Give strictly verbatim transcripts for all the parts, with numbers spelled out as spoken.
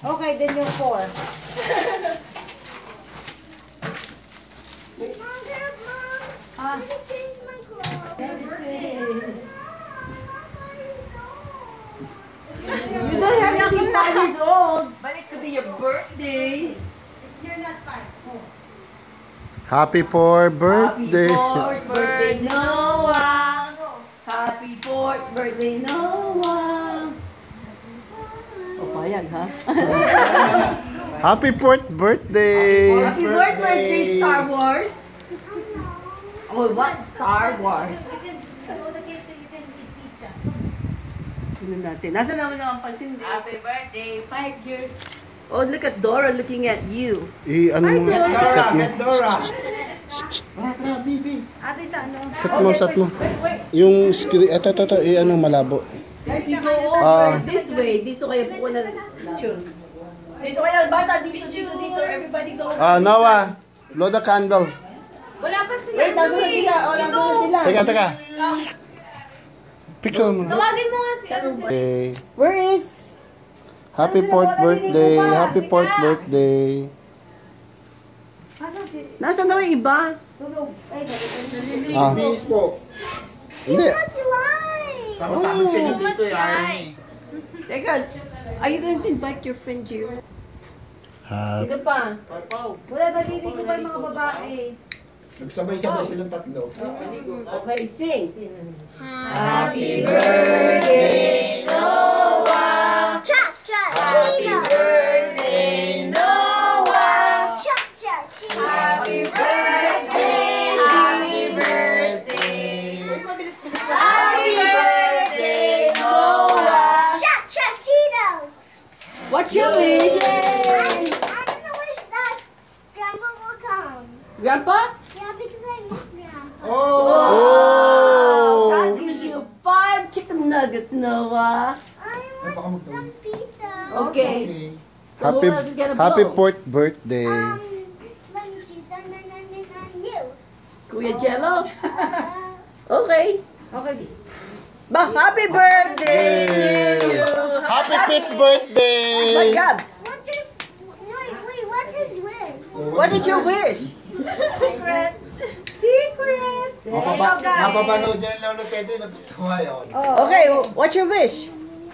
Okay, then yung four. Ah. You don't have to be five years old, but it could be your birthday. You're not five. Oh. Happy fourth birthday. Happy fourth birthday, Noah. Happy fourth birthday, Noah. O, payag, ha? Happy fourth birthday. Happy fourth birthday, Star Wars. Oh, what Star Wars? Tignan natin. Nasa naman naman pansindi. Happy birthday, five years. Oh, look at Dora looking at you. I ano mo nga? Set mo. Dora. Ate, sa ano? Set mo, set mo. Yung screen, eto, eto, eto, i ano malabo. Guys, you go over Ah. this way. Dito kayo po na picture. Dito kayo, bata. Dito, dito, dito. Everybody go. Ah, Noah, blow the candle. Wala pa sila. Wait, nasa na sila. O, nasa na sila. Teka, teka. Picture mo. Tawagin mo nga si ano si... Okay. Where is? Happy fourth birthday. Happy fourth birthday. Nasaan daw yung iba? Ah. Bis po. Hindi. Tapos amin sila dito yan. Teka, are you going to invite your friend here? Happy. Ito pa. Wala, narinig ko pa yung mga babae. Nagsabay-sabay silang tatlo. Okay, sing. Happy birthday, Noah. Chop, chop, Happy Cheetos. birthday, Noah. Chop, chop, Cheetos. Happy birthday, happy birthday. Happy birthday, Noah. Chop, chop, Cheetos. What's your wish? I'm, I'm gonna wish that Grandpa will come. Grandpa? Yeah, because I miss Grandpa. Oh! That gives you five chicken nuggets, Noah. I want some pizza. Okay. So Happy, who else is gonna happy blow? fourth birthday. Um, let me see. Dun, dun, dun, dun, dun, you. Kuya Jello? Uh, Okay. Okay. Ba, happy birthday! Yay! Happy fifth My birthday. God. what's your, wait, wait, what's his wish? What is your wish? Secret. Secret. Napapanood dyan Lolo Teddy, natutuwa yun. Okay, what's your wish?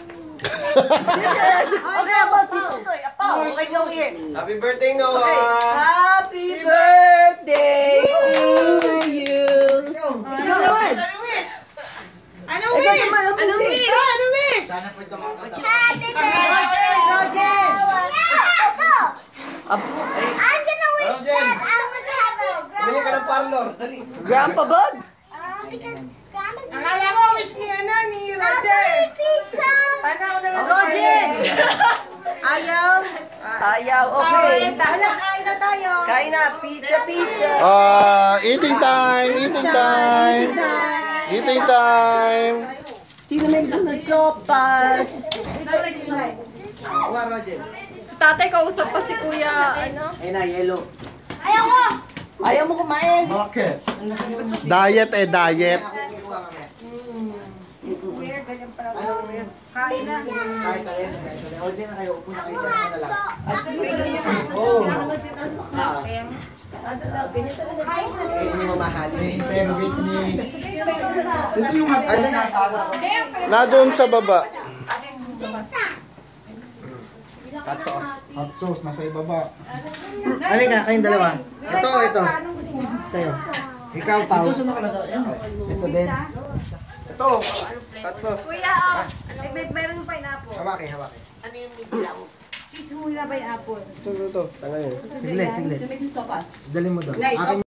Okay, about si Tutoy. Apaw, okay, go here. Happy birthday, Okay. Noah! Happy birthday to you. Ikaw naman. Ano Ikaw wish? naman, Ano ano wish? wish? Ano wish? Sana po ito makakatawa. Happy birthday. Roger, Roger. Yeah, go. Ab- I'm gonna wish Roger. that I'm gonna have a Bili ka grandpa. ng parlor, dali. Grandpa Bug? Uh, because grandpa's Akala ko wish ni ano ni Roger. Pizza. Sana ako na lang sa Roger. parlor. Ayaw. Ayaw, okay. Wala, kain na tayo. Kain na, pizza, pizza. Ah, eating time, eating time. Eating time. Sino may gusto ng sopas? Awa, Roger. Si tatay kausap pa si kuya, ano? Ayun na, yellow. Ayoko. Ayaw mo kumain? Bakit? Diet eh, diet. Square, ganyan pala. Kain na. Kahit tayo, kahit tayo. Order na kayo, upo na kayo dyan na lang. Oo. Oo. Ah. Kain na. Eh, hindi mamahali. Interrogate ni... Ito yung hot sauce na asada. Na doon sa baba. Hot sauce. Hot sauce, nasa ibaba. Alin ka, kayong dalawa. Ito, ito. Sa'yo. Ikaw, Pao. Ito, ito din. Ito, hot sauce. Kuya, oh. Ay, may meron yung pineapple. Hawaki, hawaki. Ano yung may dilaw? Cheese mo na pineapple. Ito, ito, ito. Tanga yun. Siglit, siglit. May sopas. Dali mo doon. Nice. Akin